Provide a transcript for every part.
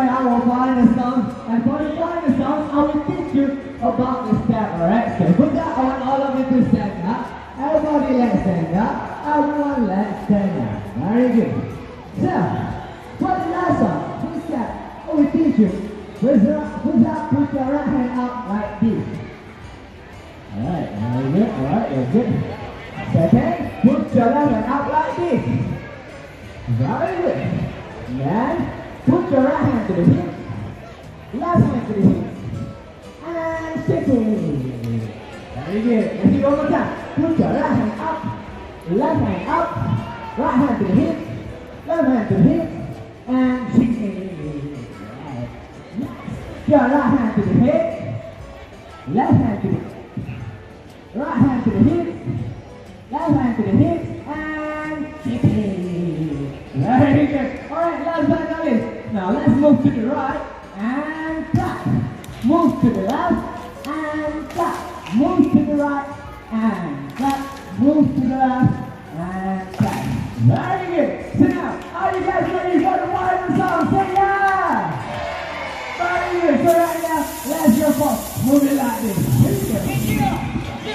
enjoy our final song. And for the final song, I will teach you about the step, alright? So with that, I want all of you to stand up. Everybody let's stand up. Everyone let's stand up. Very good. So, for the last song, this step, I will teach you. Put your right hand up like this. Alright, very good. Alright, very good. Second, put your left hand up like this. Very good. Then, put your right hand to the hip, left hand to the hip, and shake it. Very good. Let's do it one more time. Put your right hand up, left hand up, right hand to the hip, left hand to the hip, and shake it. Put your right hand to the hip, left hand to the hip, right hand to the hip, left hand to the hip, and shake it. Very good. Alright, last but not least. Now let's move to the right and clap. Move to the left and clap. Move to the right and clap. Move to the left and clap. Very good. So now, are you guys ready for the final song? Say yeah! Very good. So right now, let's go for move it like this. Here we go. Pick it up.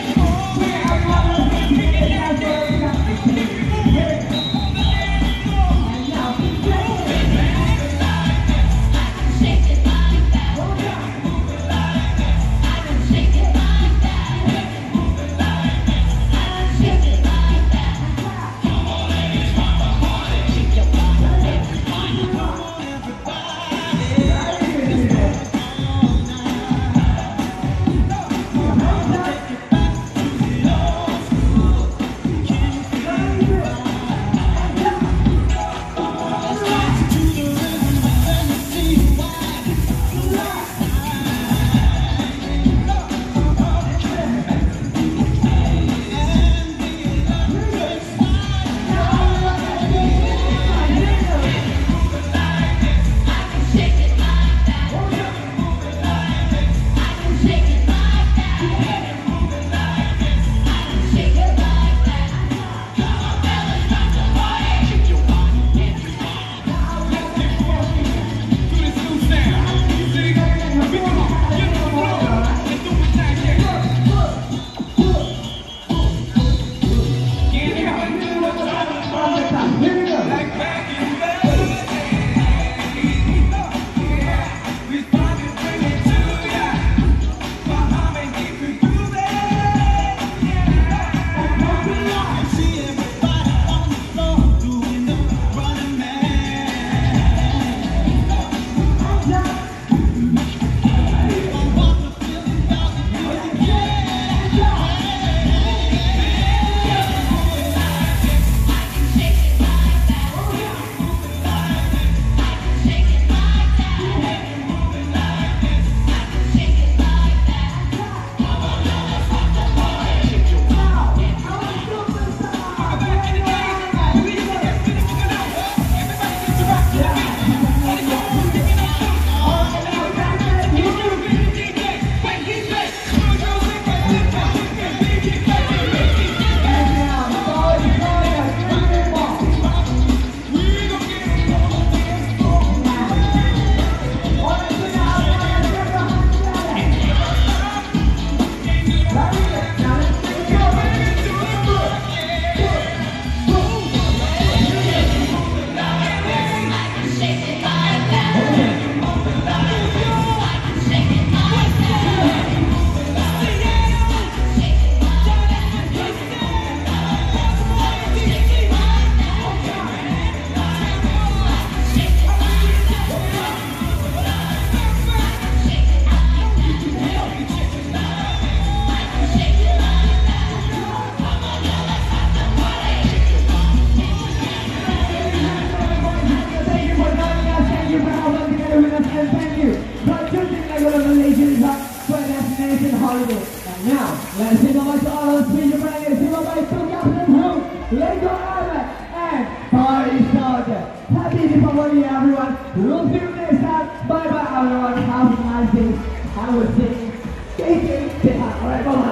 And now, let's sing about to all of us special players, sing about to Captain Who, Legoland, and Party Soldier. Happy Diwali, everyone. We'll see you next time. Bye bye, everyone. Have a nice day. I will sing. Stay safe. Alright, bye bye.